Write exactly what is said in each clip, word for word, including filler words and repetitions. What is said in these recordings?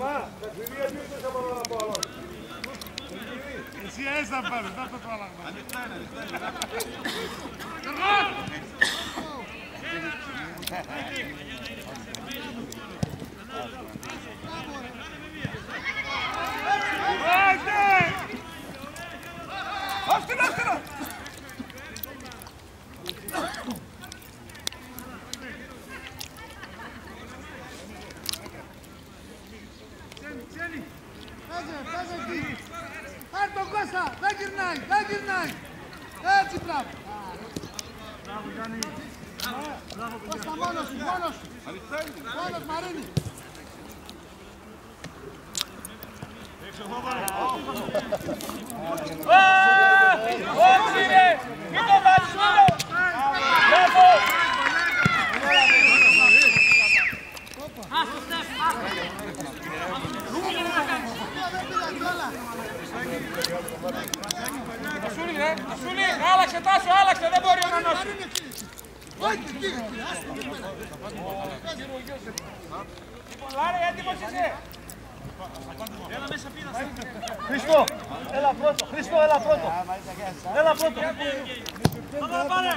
Εσύ έτσι θα πάρεις, δεν το πρόλαβα. Ανοιχτά είναι, ανοιχτά Άστινα, άστινα! Πάζε, πάζε εκεί. Πάρ' τον Κώστα, δεν γυρνάει, δεν γυρνάει. Έτσι, μπράβο. Μπράβο, Γιάννη. Κώστα, μόνος σου, μόνος σου. Μόνος, Μαρίνη. Όχι ρε! Μην το βάλεις όλο! Μπράβο! Άστο Στεφ! Ασούλη ρε! Ασούλη! Άλλαξε Τάσο! Άλλαξε! Δεν μπορεί ο Νανός! Όχι, κύριε! Λοιπόν, Λάρη, έτοιμος είσαι! Χρήστο, έλα πρώτο, Χρήστο, έλα πρώτο. Έλα πρώτο. Πάμε, πάμε!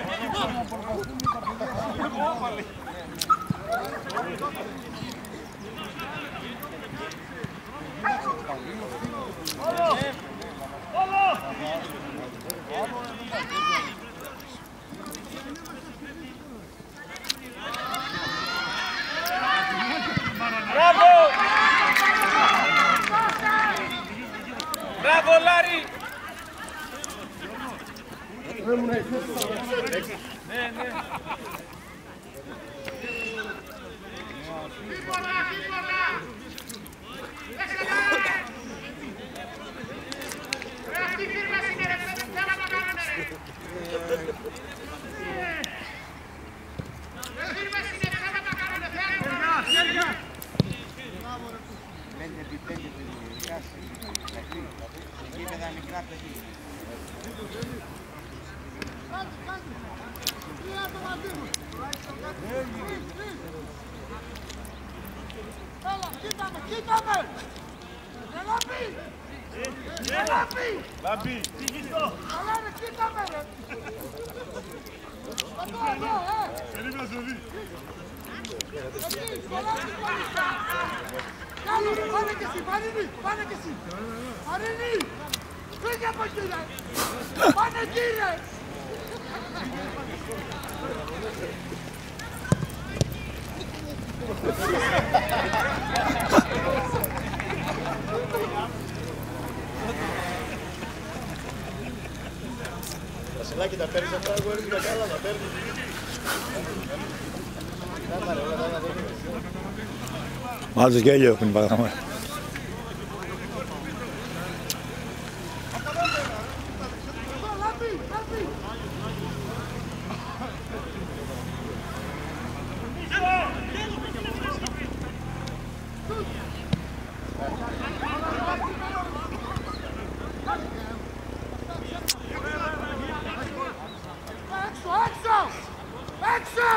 Μπράβο! Μπράβο, Λάρη! Ναι, ναι. Τίποτα, τίποτα! Ρε αυτή η φίρμα είναι ρε, δεν θέλω να το κάνουμε ρε! Ρε φίρμα είναι, θέλω να το κάνουμε, θέλω! πέντε επί πέντε παιδιά, γήπεδα μικρά παιδιά. Κάντε, κάντε! Τρία άτομα δίνουν! Έλα, κοίταμε, κοίταμε! Έλα πει! Έλα πει! Λάμπη, Έλα ρε, κοίταμε ρε! Εδώ, εδώ, ε! περίμενα σε δει. Εκεί, πολλά σου πάλιστα! Κάλο, πάνε και εσύ, Μαρίνη, πάνε και εσύ! Μαρίνη! Φύγε από εκεί ρε! Πάνε εκεί ρε! Βασιλάκη, τα παίρνεις αυτά, εγώ έρθει για καλά, τα παίρνεις. Μάλιστα γέλιο έχουν παράγμα. Έξω, έξω! Έξω!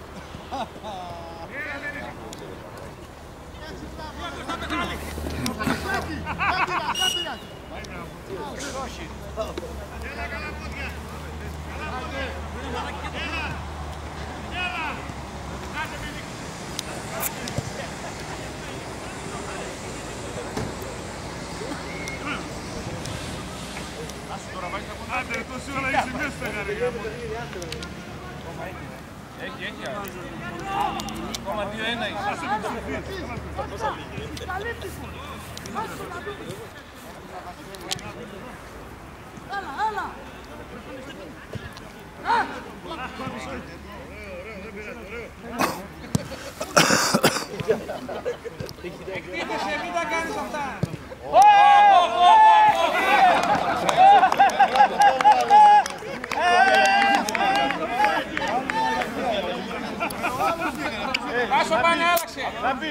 Άντε, τόση ώρα είσαι μέσα στα γαρικά. Έχει, έχει. Ακόμα δύο ένα είσαι. Έλα, έλα! Εκτίθεσαι, μην τα κάνεις αυτά. Άσο πάνε, άλλαξε.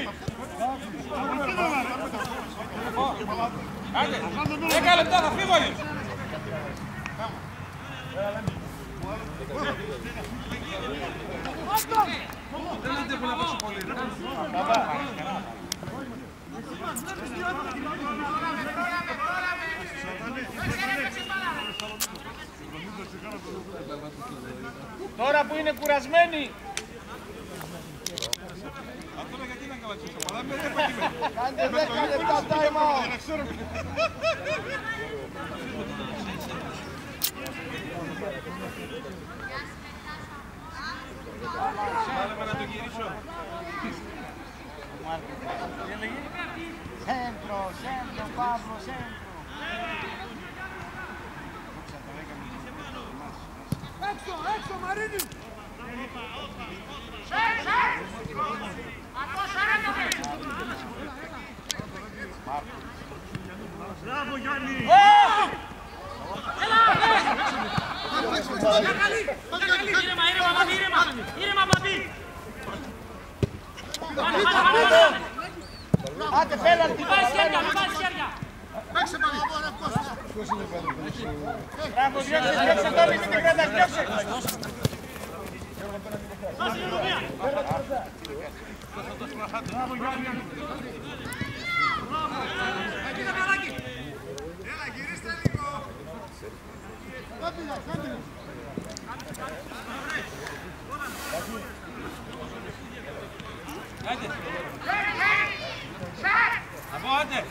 Άντε, δέκα λεπτά θα φύγω. Δεν αντέχω να παίξω πολύ. Τώρα που είναι κουρασμένοι. Κάντε δέκα λεπτά time out. Βάλαμε να το γυρίσω. Centro, centro, Pablo, centro. Έξω, έξω, Μαρίνη! Μπράβο Γιάννη! Ήρεμα, ήρεμα, Παπί, ήρεμα! Ήρεμα, Παπί! Άντε πέναλτι. Πάει σχέδια, πάει σχέδια! Παίξε πάλι! Μπράβο, διώξε, διώξε τώρα, μην την κρατάς, διώξε. Μπράβο Γιάννη! Έλα, γυρίστε λίγο! Άπεινα, άπεινα! Άντε. Από άντε.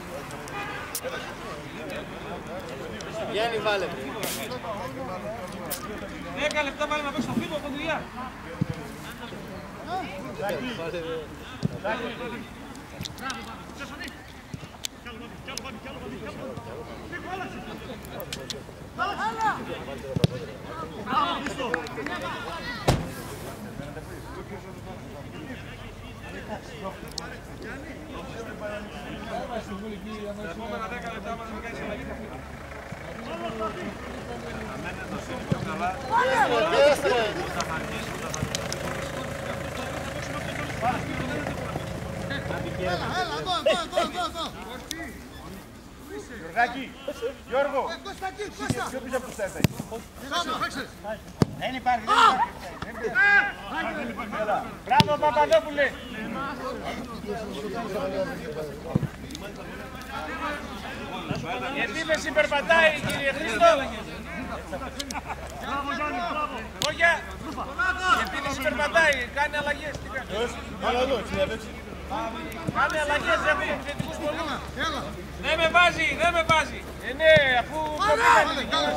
Γιάννη βάλε. Δέκα λεπτά βάλε να παίξει το φύλλο από δουλειά. Τα επόμενα δέκα λεπτά μας να κάνεις αλλαγή. Έλα, έλα, εδώ, εδώ, εδώ, εδώ! Γιωργάκη, Γιώργο. Ε, Κώστα εκεί, Κώστα! Πιο πίσω από στέτα. Κώστα, παίξε! Δεν υπάρχει, δεν υπάρχει. Μπράβο Παπαδόπουλε. Η επίθεση περπατάει, κύριε Χρήστο. Μπράβο Γιάννη, μπράβο! Κόγια, η επίθεση περπατάει, κάνει αλλαγές. Τι κάνει. Κάνει αλλαγές, έχουμε επιθετικούς πολλούς. Έλα! Δεν με βάζει, δεν με βάζει. Ε, ναι, αφού κοπήκαν οι δικούς.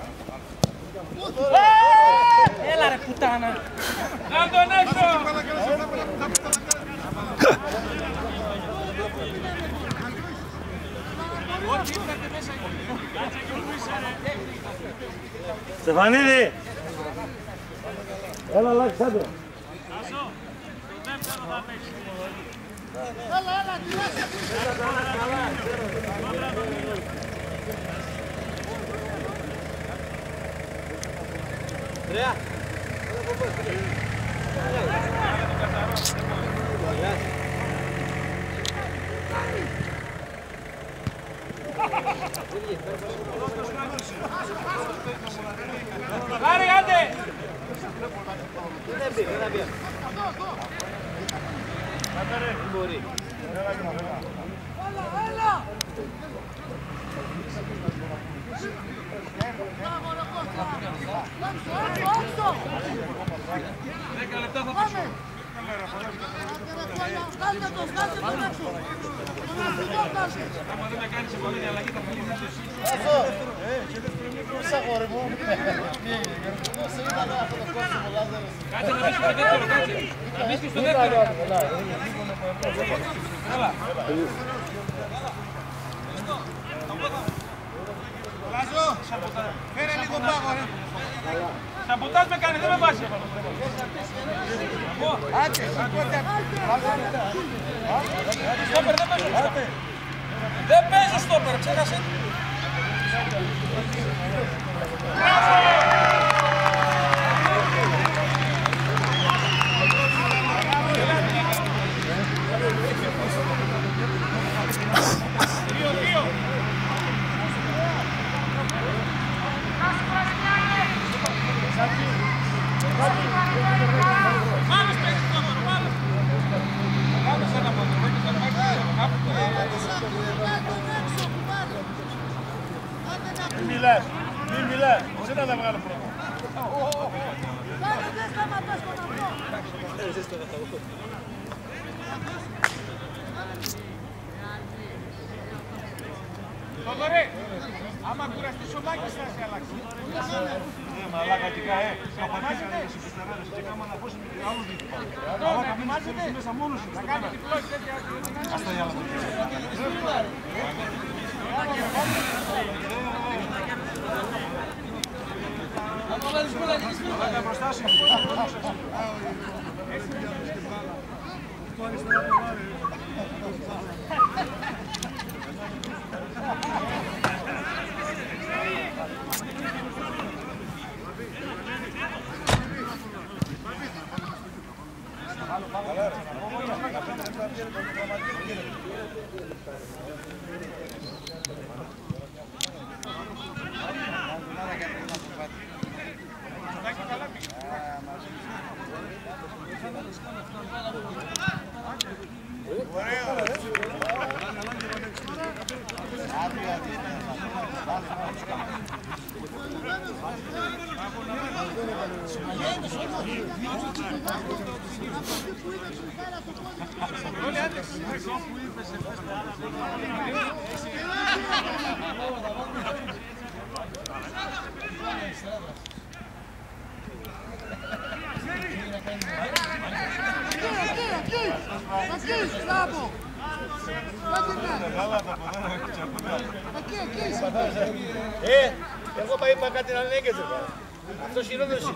Έλα ρε πουτάνα! Να τον έξω! Στεφανίδη! Έλα, Αλέξανδρο. Έλα, έλα, τι είσαι! Τρέα. Άρη, άντε! Δεν μπει, δεν μπει. Δεν μπορεί. Έλα, έλα! Μπράβο, ρε Κώστα! Έξω, έξω, έξω! Δέκα λεπτά θα Πάμε! Βγάλτε τον, βγάλτε τον έξω! Τον αρχηγό βγάλτε! Άμα δεν με κάνεις επόμενη αλλαγή θα φύγεις να ζήσεις. Κάτσε να μπεις στο δεύτερο, κάτσε. Να μπεις και στο δεύτερο. Έλα. Λάζο, φέρε λίγο πάγο, ρε. Σαμποτάζ με κάνει, δεν με βάζει. Άτσε, ακούτε. Στόπερ, δεν παίζει στόπερ. Δεν παίζει στόπερ, ξέχασε. Πάμε στο έξι, πάμε. Πάμε σε ένα μόνο. Θοδωρή, άμα κουραστείς ο Μάκης θα σε αλλάξει. Ναι, μαλάκα και καέ. Καπατήσανε και συμπισταράδες και κάμα να πόσουν και άλλους δίκτυο. Αλλά καμπινάζετε μέσα μόνος σου. Θα κάνει διπλό και τέτοια. Ας τα γυάλα του. Μαλάκα μπροστά σου. Ε, εγώ μα είπα κάτι να λέγεται. Αυτός είναι όντως.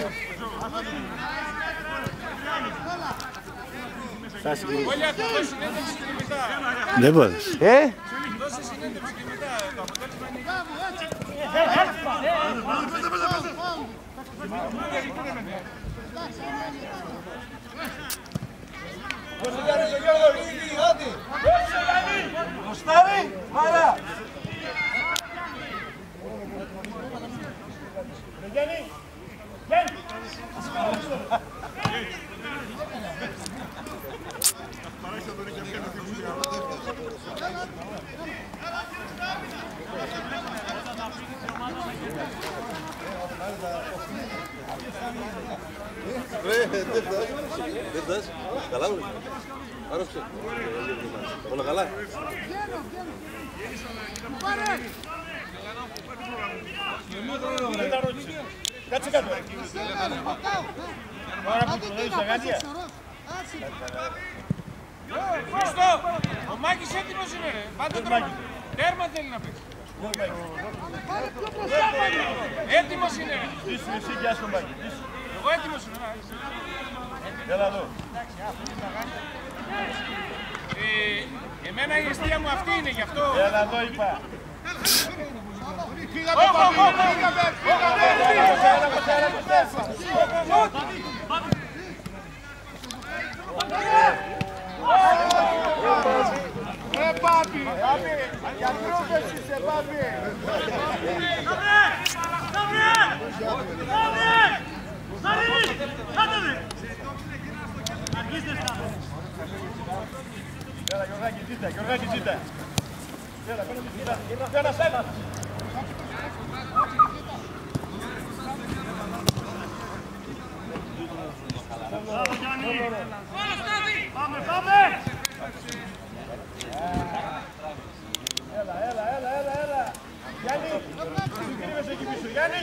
Όλια του δώσει συνέντευξη και μετά. Δεν μπορείς. Ε! Δώσε συνέντευξη και μετά. Το αποτέλεσμα είναι... Κωστάρι, μάρα! Δεν φτάσει. Καλά μου. Άρρωσε. Όλα καλά. Κάτσε κάτω. Χριστό, ο Μάκης έτοιμος είναι ρε. Πάντα το τέρμα θέλει να παίξει. Έτοιμος είναι ρε. Είσαι εσύ και άσχο Μάκη. Εγώ έτοιμος είμαι. Έλα εδώ. Ε, εμένα η αιστεία μου αυτή είναι, γι' αυτό... Έλα εδώ είπα. Φύγαμε, φύγαμε, Ρε Πάπη! Για τρόπες είσαι Πάπη! Έλα Γιωργάκη ζήτα, Γιωργάκη ζήτα! Έλα, πέρα τη ζήτα, ένας ένας! Πάμε, πάμε! Έλα, έλα, έλα, έλα, έλα! Γιάννη, σου κρύβεσαι εκεί πίσω, Γιάννη!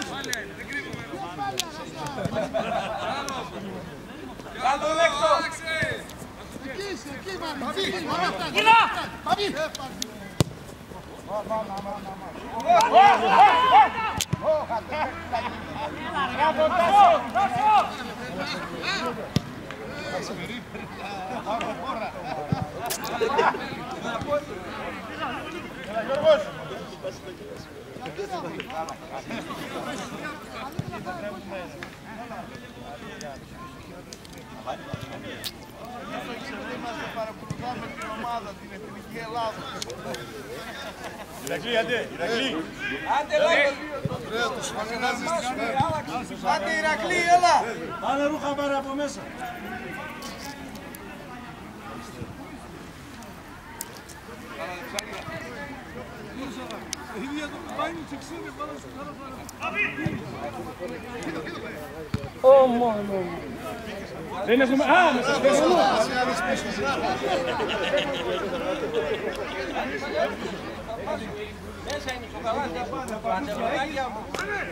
Κάτω λέξω! Εκεί είσαι, εκεί Μάρι, εκεί, ωραία αυτά. Κοίτα! Παπί! Έλα Γιώργος! Είμαστε παρακολουθάμε την ομάδα, την Εθνική Ελλάδα. Ηρακλή, άντε, Ηρακλή! Άντε λέξω! Ωραία, τους φαγενάζεις τις μέρες. Άντε Ηρακλή, έλα! Πάνε ρούχα πάρε από μέσα. Ω μόνο! Δεν έχουμε... Α, με σας πέσω. Μέσα είναι το καλά, τα παντελονάκια μου.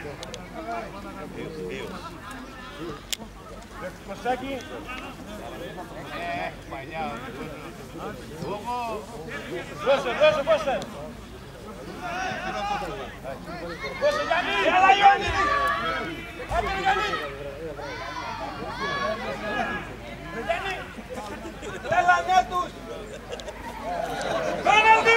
Κωστάκι. Ε, παλιά. Δώσε, δώσε, δώσε. Δώσε, Γιάννη. Έλα, Γιάννη. Άντε, Γιάννη. Γιάννη. Έλα, ναι τους. Πέναλτι.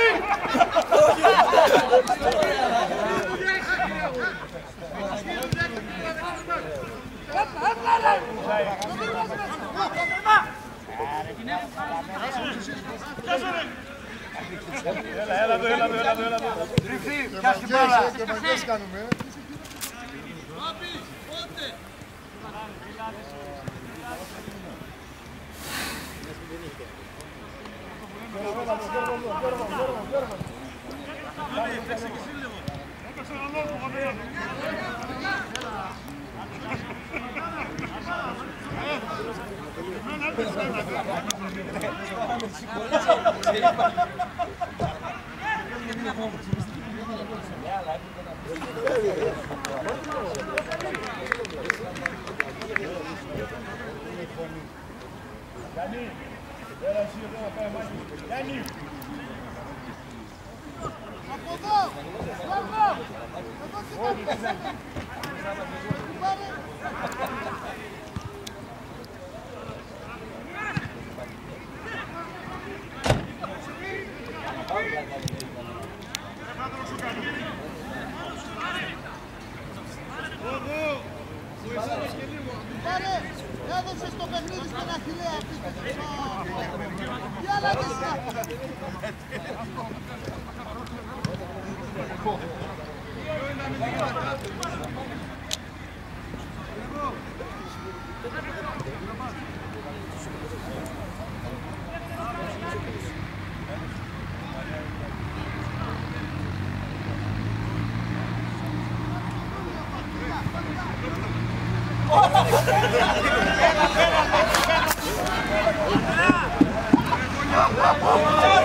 Έλα, έλα εδώ, έλα εδώ, έλα εδώ, έλα εδώ. Τριφτή, πιάσ' την μπάλα. Κρεμαγιές κάνουμε. Γιάννη, έλα εσύ εδώ να πάει μάχη. Γιάννη. Από εδώ! Γιώργο! Εδώ τι κάνεις! Πάμε! Πάρε! Έδωσες το παιχνίδι στον Αχιλλέα αυτή. Τι άλλα δεις! Oh,